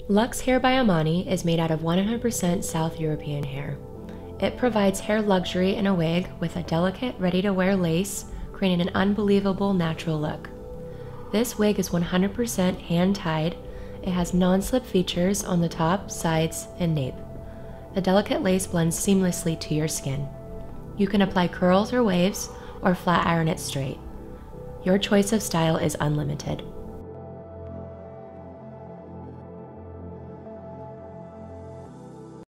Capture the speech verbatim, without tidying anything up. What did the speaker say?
Luxe Hair by Amani is made out of one hundred percent South European hair. It provides hair luxury in a wig with a delicate, ready-to-wear lace, creating an unbelievable natural look. This wig is one hundred percent hand-tied. It has non-slip features on the top, sides, and nape. The delicate lace blends seamlessly to your skin. You can apply curls or waves, or flat iron it straight. Your choice of style is unlimited.